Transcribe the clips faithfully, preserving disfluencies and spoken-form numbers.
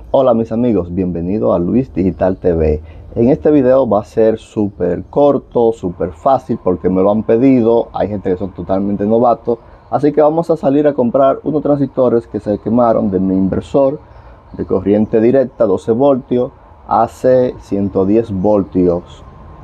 Hola mis amigos, bienvenido a Luis Digital T V. En este video va a ser súper corto, súper fácil porque me lo han pedido. Hay gente que son totalmente novatos, así que vamos a salir a comprar unos transistores que se quemaron de mi inversor de corriente directa doce voltios a ciento diez voltios.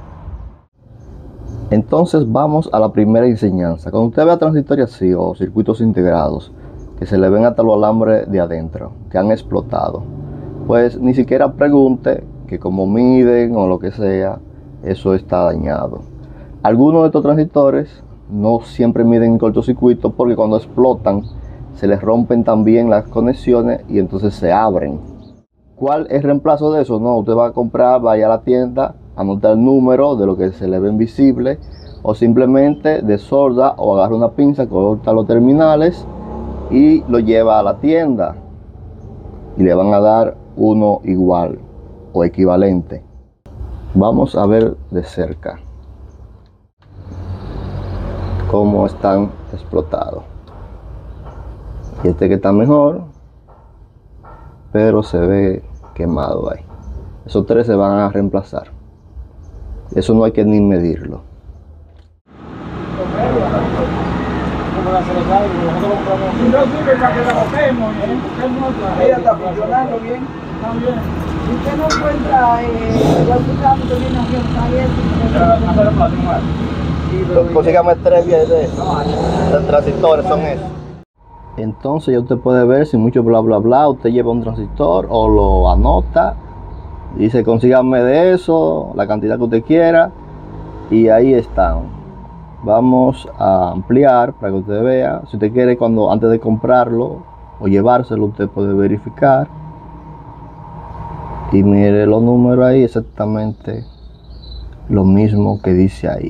Entonces vamos a la primera enseñanza. Cuando usted vea transistores así o circuitos integrados que se le ven hasta los alambres de adentro que han explotado, pues ni siquiera pregunte que como miden o lo que sea, eso está dañado. Algunos de estos transistores no siempre miden en cortocircuito porque cuando explotan se les rompen también las conexiones y entonces se abren. ¿Cuál es el reemplazo de eso? No, usted va a comprar, vaya a la tienda, anota el número de lo que se le ven visible, o simplemente desolda o agarra una pinza, corta los terminales y lo lleva a la tienda y le van a dar uno igual o equivalente. Vamos a ver de cerca cómo están explotados. Y este que está mejor, pero se ve quemado ahí. Esos tres se van a reemplazar. Eso no hay que ni medirlo. No sirve para que la botemos, ella está funcionando bien. Está bien. Si usted no encuentra, eh, ya usted que viene haciendo Consígame tres de, de, de transistores, son esos. Entonces ya usted puede ver sin mucho bla bla bla, usted lleva un transistor o lo anota, dice consígame de eso, la cantidad que usted quiera, y ahí están. Vamos a ampliar para que usted vea. Si usted quiere, cuando antes de comprarlo o llevárselo, usted puede verificar y mire los números ahí, exactamente lo mismo que dice ahí.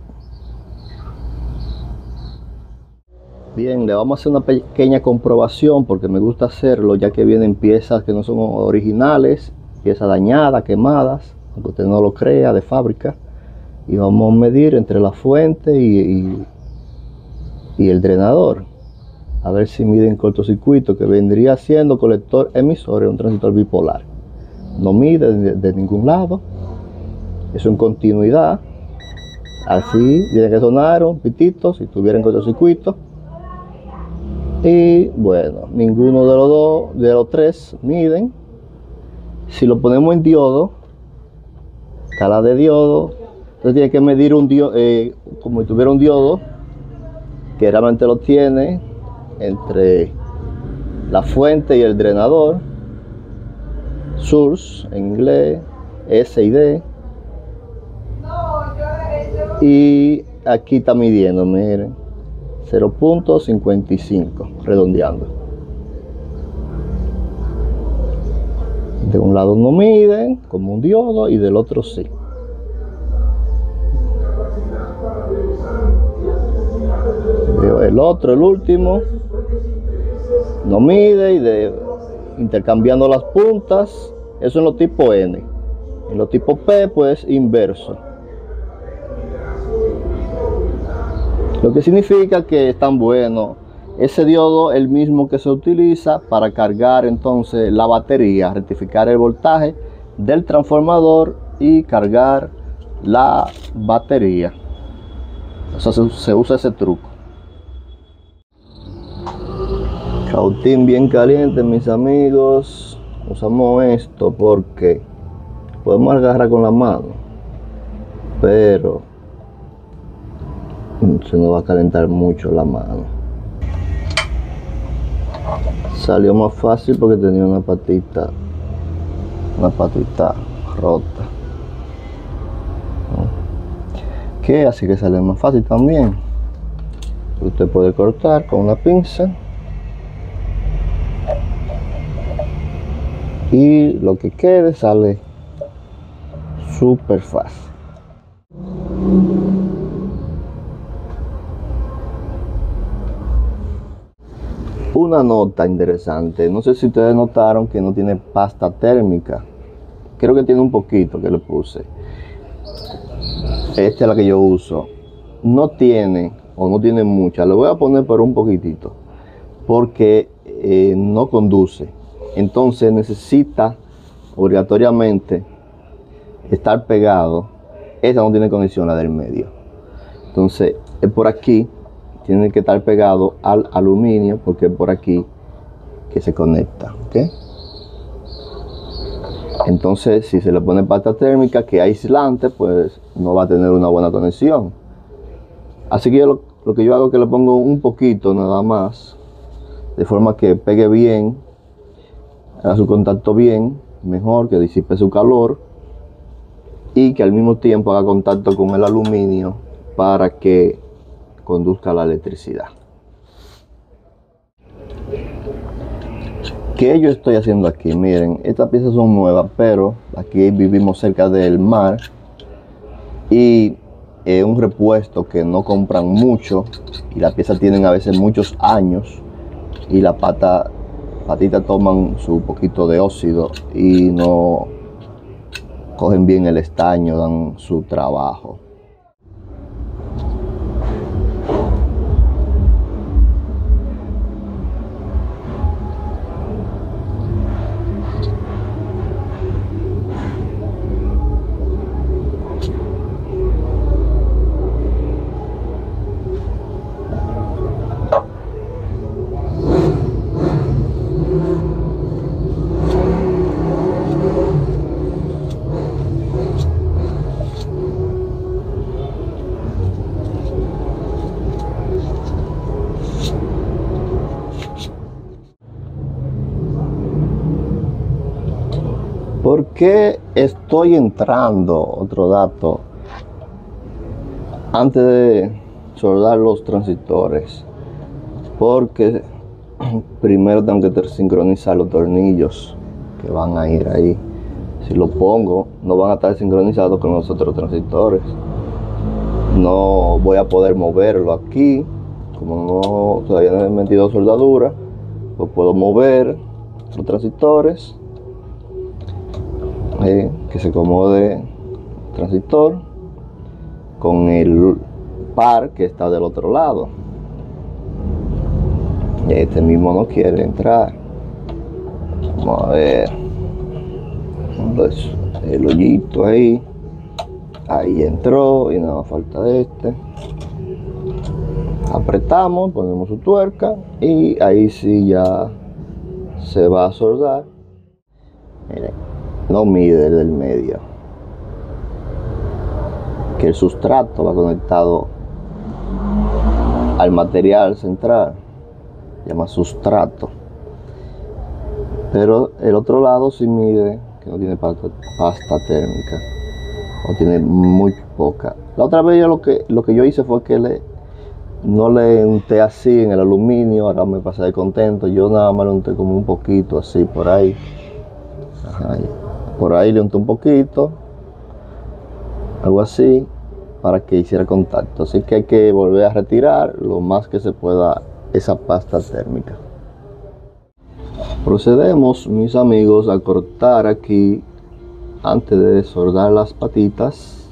Bien, le vamos a hacer una pequeña comprobación porque me gusta hacerlo, ya que vienen piezas que no son originales, piezas dañadas, quemadas, aunque usted no lo crea, de fábrica. Y vamos a medir entre la fuente y, y, y el drenador, a ver si miden cortocircuito, que vendría siendo colector emisor en un transistor bipolar. No mide de, de ningún lado, eso en continuidad. Así tiene que sonar un pitito si tuviera en cortocircuito. Y bueno, ninguno de los dos, de los tres miden. Si lo ponemos en diodo, escala de diodo, entonces tiene que medir un diodo, eh, como si tuviera un diodo, que realmente lo tiene entre la fuente y el drenador, source en inglés, S y D, y aquí está midiendo, miren, cero punto cincuenta y cinco, redondeando. De un lado no miden como un diodo y del otro sí. El otro, el último, no mide y de intercambiando las puntas. Eso en los tipo N. En los tipo P, pues inverso. Lo que significa que es tan bueno. Ese diodo es el mismo que se utiliza para cargar entonces la batería, rectificar el voltaje del transformador y cargar la batería. O sea, se, se usa ese truco. Cautín bien caliente, mis amigos. Usamos esto porque podemos agarrar con la mano, pero se nos va a calentar mucho la mano. Salió más fácil porque tenía una patita, una patita rota, ¿no? Que así que sale más fácil también. Usted puede cortar con una pinza y lo que quede sale súper fácil. Una nota interesante, no sé si ustedes notaron que no tiene pasta térmica. Creo que tiene un poquito que le puse. Esta es la que yo uso. No tiene, o no tiene mucha, le voy a poner por un poquitito porque eh, no conduce. entonces necesita obligatoriamente estar pegado. Esa no tiene conexión, la del medio. Entonces es por aquí, tiene que estar pegado al aluminio, porque es por aquí que se conecta, ¿ok? Entonces si se le pone pasta térmica que es aislante, pues no va a tener una buena conexión. Así que yo lo, lo que yo hago es que le pongo un poquito nada más, de forma que pegue bien, haga su contacto bien, mejor, que disipe su calor y que al mismo tiempo haga contacto con el aluminio para que conduzca la electricidad. ¿Qué yo estoy haciendo aquí? Miren, estas piezas son nuevas, pero aquí vivimos cerca del mar y es un repuesto que no compran mucho y las piezas tienen a veces muchos años y las patas patitas toman su poquito de óxido y no cogen bien el estaño, dan su trabajo. ¿Por qué estoy entrando? Otro dato. Antes de soldar los transistores. Porque primero tengo que sincronizar los tornillos que van a ir ahí. Si lo pongo, no van a estar sincronizados con los otros transistores. No voy a poder moverlo aquí. Como no todavía no he metido soldadura, pues puedo mover los transistores. Eh, que se acomode el transistor con el par que está del otro lado. Y este mismo no quiere entrar. Vamos a ver. Entonces, el hoyito ahí. Ahí entró y nada más falta de este. Apretamos, ponemos su tuerca y ahí sí ya se va a soldar. Miren. No mide el del medio, que el sustrato va conectado al material central, se llama sustrato, pero el otro lado sí mide, que no tiene pasta, pasta térmica, o tiene muy poca. La otra vez yo lo que, lo que yo hice fue que le, no le unté así en el aluminio, ahora me pasé de contento, yo nada más le unté como un poquito así por ahí. Ajá, por ahí le unté un poquito, algo así, para que hiciera contacto. Así que hay que volver a retirar lo más que se pueda esa pasta térmica. Procedemos, mis amigos, a cortar aquí antes de soldar las patitas,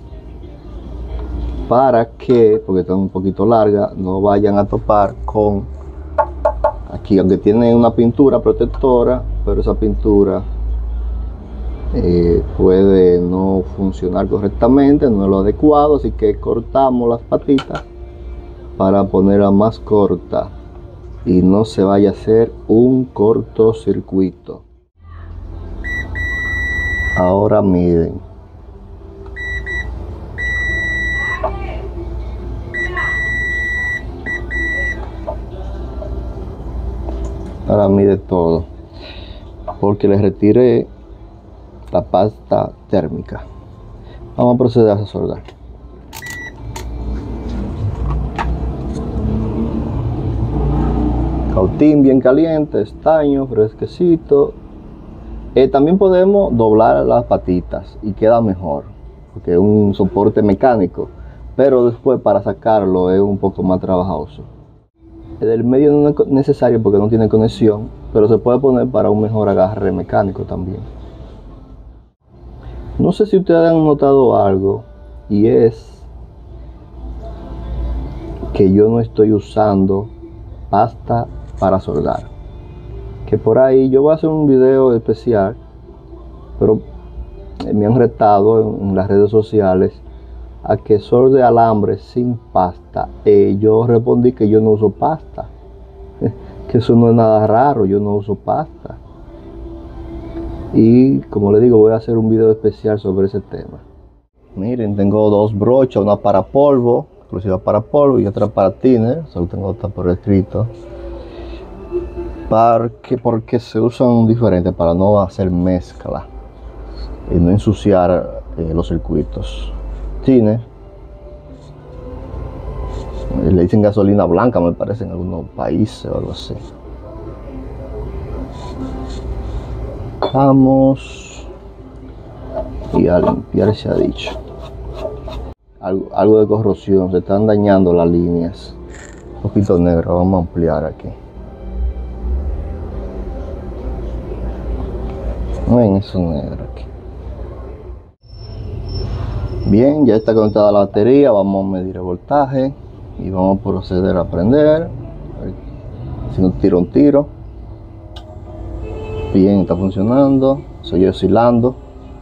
para que, porque están un poquito largas, no vayan a topar con aquí, aunque tiene una pintura protectora, pero esa pintura Eh, puede no funcionar correctamente, no es lo adecuado, así que cortamos las patitas para ponerla más corta y no se vaya a hacer un cortocircuito. Ahora miren, ahora mide todo, porque les retiré la pasta térmica. Vamos a proceder a soldar. Cautín bien caliente, estaño fresquecito. Eh, también podemos doblar las patitas y queda mejor, porque es un soporte mecánico, pero después para sacarlo es un poco más trabajoso. El del medio no es necesario porque no tiene conexión, pero se puede poner para un mejor agarre mecánico también. No sé si ustedes han notado algo, y es que yo no estoy usando pasta para soldar. que por ahí yo voy a hacer un video especial, pero me han retado en, en las redes sociales a que sol de alambre sin pasta. Eh, yo respondí que yo no uso pasta, que eso no es nada raro, yo no uso pasta. Y como le digo, voy a hacer un video especial sobre ese tema. Miren, tengo dos brochas, una para polvo, exclusiva para polvo, y otra para thinner, solo tengo otra por escrito. Porque, porque se usan diferentes para no hacer mezcla y no ensuciar eh, los circuitos. Thinner, le dicen gasolina blanca, me parece, en algunos países o algo así. Vamos y a limpiar se ha dicho. Algo, algo de corrosión, se están dañando las líneas. Un poquito negro, vamos a ampliar aquí. Ven eso negro aquí. Bien, ya está conectada la batería, vamos a medir el voltaje y vamos a proceder a prender. Si no tiro un tiro. Bien, está funcionando, estoy oscilando.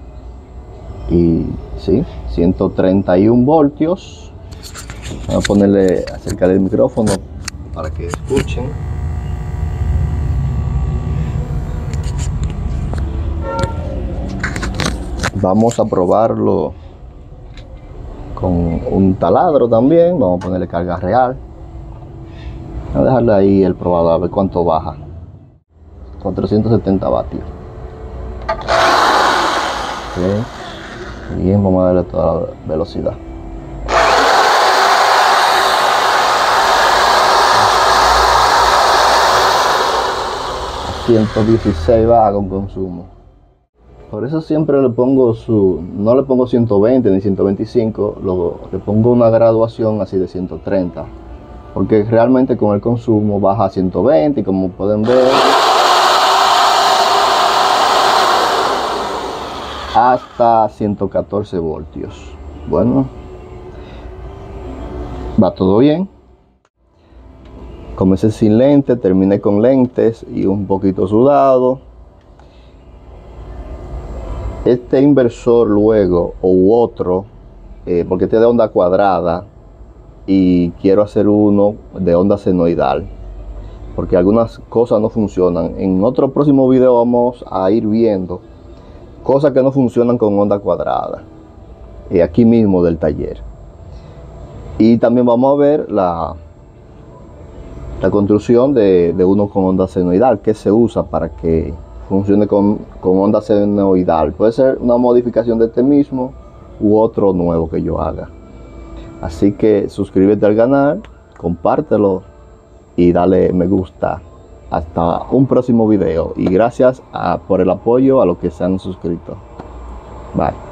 Y sí, ciento treinta y uno voltios. Vamos a ponerle acerca del micrófono para que escuchen. Vamos a probarlo con un taladro también. Vamos a ponerle carga real. Vamos a dejarle ahí el probador a ver cuánto baja. cuatrocientos setenta vatios. Okay. Bien, vamos a darle toda la velocidad. ciento dieciséis baja con consumo. Por eso siempre le pongo su, no le pongo ciento veinte ni ciento veinticinco, lo, le pongo una graduación así de ciento treinta, porque realmente con el consumo baja a ciento veinte y como pueden ver hasta ciento catorce voltios. Bueno, va todo bien. Comencé sin lentes, terminé con lentes y un poquito sudado. Este inversor luego, u otro, eh, porque este es de onda cuadrada y quiero hacer uno de onda senoidal, porque algunas cosas no funcionan. En otro próximo video vamos a ir viendo cosas que no funcionan con onda cuadrada, eh, aquí mismo del taller. Y también vamos a ver la, la construcción de, de uno con onda senoidal, que se usa para que funcione con, con onda senoidal. Puede ser una modificación de este mismo u otro nuevo que yo haga. Así que suscríbete al canal, compártelo y dale me gusta. Hasta un próximo video y gracias a, por el apoyo a los que se han suscrito. Bye.